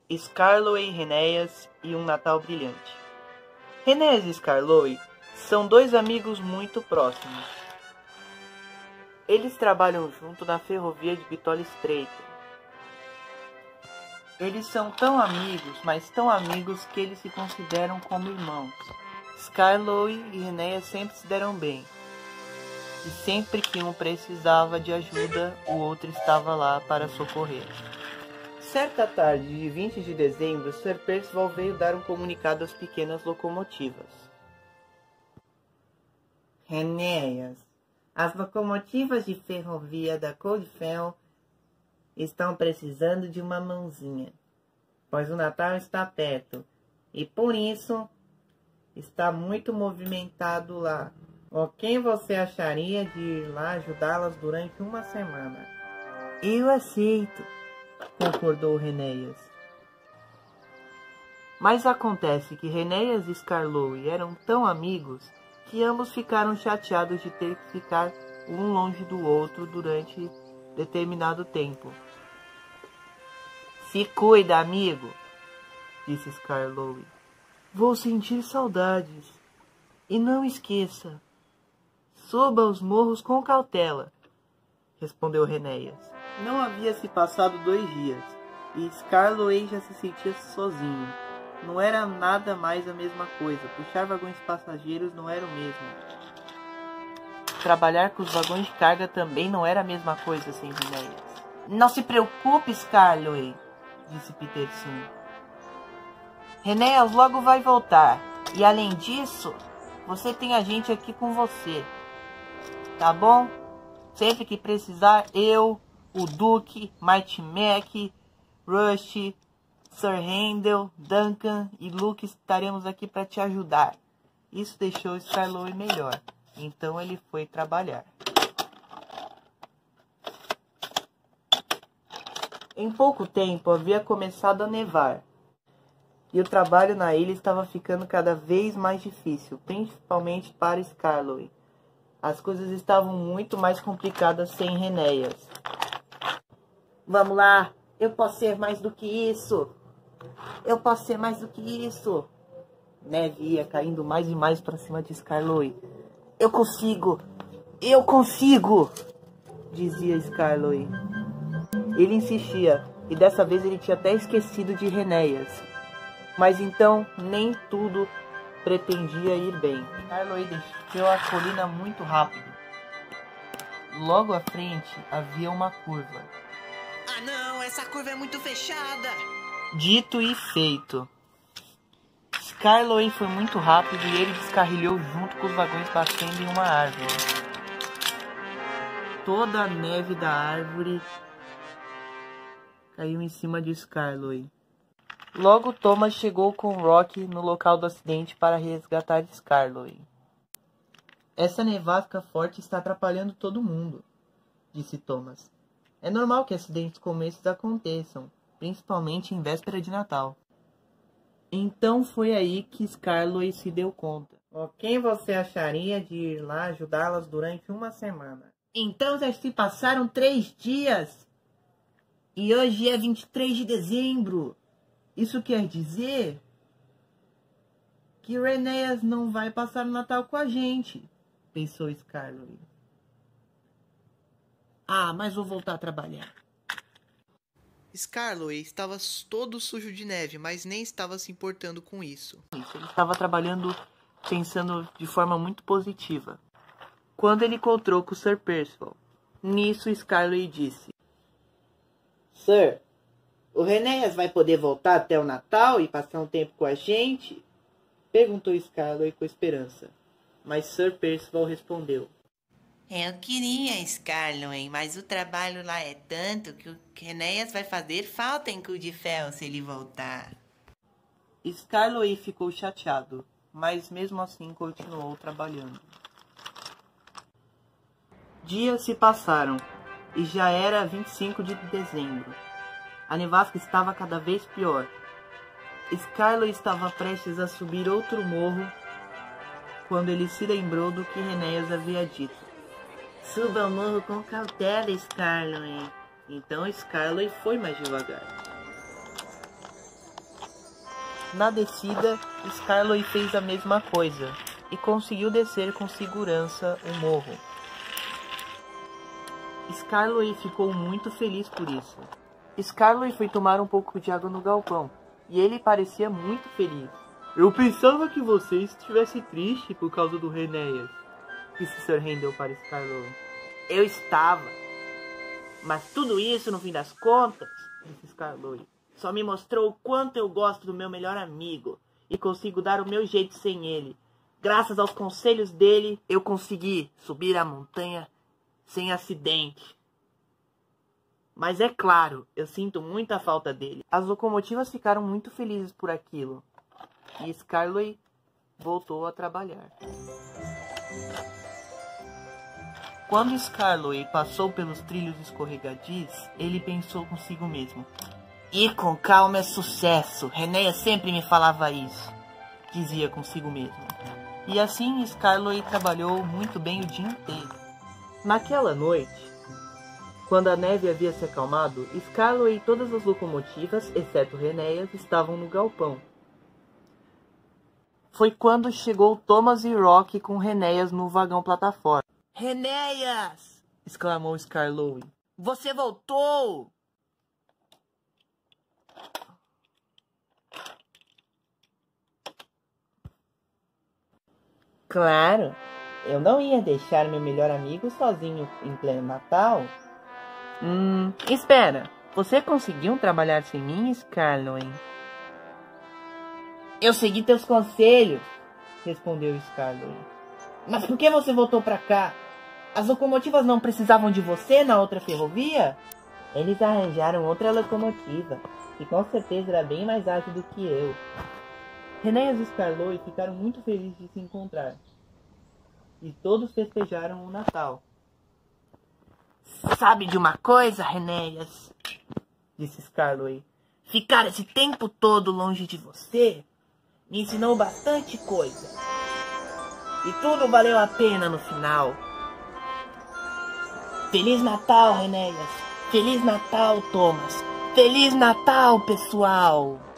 Skarloey, Rhénéas e um Natal brilhante. Rhénéas e Skarloey são dois amigos muito próximos. Eles trabalham junto na ferrovia de Bitola Estreita. Eles são tão amigos, mas tão amigos que eles se consideram como irmãos. Skarloey e Rhénéas sempre se deram bem. E sempre que um precisava de ajuda, o outro estava lá para socorrer. Certa tarde de 20 de dezembro, Sir Percival veio dar um comunicado às pequenas locomotivas. Rhénéas, as locomotivas de ferrovia da Coldfell estão precisando de uma mãozinha, pois o Natal está perto e por isso está muito movimentado lá. Ou quem você acharia de ir lá ajudá-las durante uma semana? Eu aceito, concordou Rhénéas. Mas acontece que Rhénéas e Skarloey eram tão amigos que ambos ficaram chateados de ter que ficar um longe do outro durante determinado tempo. Se cuida, amigo, disse Skarloey. Vou sentir saudades. E não esqueça, suba os morros com cautela, respondeu Rhénéas. Não havia se passado 2 dias, e Skarloey já se sentia sozinho. Não era nada mais a mesma coisa. Puxar vagões passageiros não era o mesmo. Trabalhar com os vagões de carga também não era a mesma coisa sem Rhénéas. Não se preocupe, Skarloey, disse Peterson. Rhénéas logo vai voltar. E além disso, você tem a gente aqui com você. Tá bom? Sempre que precisar, eu, o Duke, Mighty Mac, Rush, Sir Handel, Duncan e Luke estaremos aqui para te ajudar. Isso deixou Skarloey melhor. Então ele foi trabalhar. Em pouco tempo havia começado a nevar. E o trabalho na ilha estava ficando cada vez mais difícil, principalmente para Skarloey. As coisas estavam muito mais complicadas sem Rhénéas. Vamos lá, eu posso ser mais do que isso. Eu posso ser mais do que isso. Neve ia caindo mais e mais para cima de Skarloey. Eu consigo, dizia Skarloey. Ele insistia, e dessa vez ele tinha até esquecido de Rhénéas. Mas então nem tudo pretendia ir bem. Skarloey desceu a colina muito rápido. Logo à frente havia uma curva. Ah não, essa curva é muito fechada! Dito e feito. Skarloey foi muito rápido e ele descarrilhou junto com os vagões batendo em uma árvore. Toda a neve da árvore caiu em cima de Skarloey. Logo Thomas chegou com Rock no local do acidente para resgatar Skarloey. Essa nevasca forte está atrapalhando todo mundo, disse Thomas. É normal que acidentes como esses aconteçam, principalmente em véspera de Natal. Então foi aí que Skarloey se deu conta. Ou quem você acharia de ir lá ajudá-las durante uma semana? Então já se passaram 3 dias. E hoje é 23 de dezembro. Isso quer dizer que Rhénéas não vai passar o Natal com a gente, pensou Skarloey. Ah, mas vou voltar a trabalhar. Skarloey estava todo sujo de neve, mas nem estava se importando com isso. Ele estava trabalhando pensando de forma muito positiva. Quando ele encontrou com o Sir Percival, nisso Skarloey disse: Sir, o Rhénéas vai poder voltar até o Natal e passar um tempo com a gente? Perguntou Skarloey com esperança. Mas Sir Percival respondeu: Eu queria, Skarloey, mas o trabalho lá é tanto que o Rhénéas vai fazer falta em Coldfell se ele voltar. Skarloey ficou chateado, mas mesmo assim continuou trabalhando. Dias se passaram e já era 25 de dezembro. A nevasca estava cada vez pior. Skarloey estava prestes a subir outro morro quando ele se lembrou do que Rhénéas havia dito. Suba o morro com cautela, Skarloey. Então Skarloey foi mais devagar. Na descida, Scarloy fez a mesma coisa e conseguiu descer com segurança o morro. Scarloy ficou muito feliz por isso. Scarloy foi tomar um pouco de água no galpão e ele parecia muito feliz. Eu pensava que você estivesse triste por causa do Renéias, disse Sir Handel para Scarloy. Eu estava, mas tudo isso, no fim das contas, disse Scarloy, só me mostrou o quanto eu gosto do meu melhor amigo e consigo dar o meu jeito sem ele. Graças aos conselhos dele, eu consegui subir a montanha sem acidente. Mas é claro, eu sinto muita falta dele. As locomotivas ficaram muito felizes por aquilo. E Scarloy voltou a trabalhar. Quando Scarloy passou pelos trilhos escorregadios, ele pensou consigo mesmo. Ir com calma é sucesso. Renéias sempre me falava isso, dizia consigo mesmo. E assim Scarloy trabalhou muito bem o dia inteiro. Naquela noite, quando a neve havia se acalmado, Scarloy e todas as locomotivas, exceto Renéias, estavam no galpão. Foi quando chegou Thomas e Rock com Renéias no vagão plataforma. Renéias! Exclamou Scarloy. Você voltou! Claro, eu não ia deixar meu melhor amigo sozinho em pleno Natal. Espera, você conseguiu trabalhar sem mim, Scarloy? Eu segui teus conselhos, respondeu Scarloy. Mas por que você voltou pra cá? As locomotivas não precisavam de você na outra ferrovia? Eles arranjaram outra locomotiva, que com certeza era bem mais ágil do que eu. Renéias e Scarloy ficaram muito felizes de se encontrar. E todos festejaram o Natal. Sabe de uma coisa, Renéias? Disse Scarloy. Ficar esse tempo todo longe de você me ensinou bastante coisa. E tudo valeu a pena no final. Feliz Natal, Renéias. Feliz Natal, Thomas. Feliz Natal, pessoal.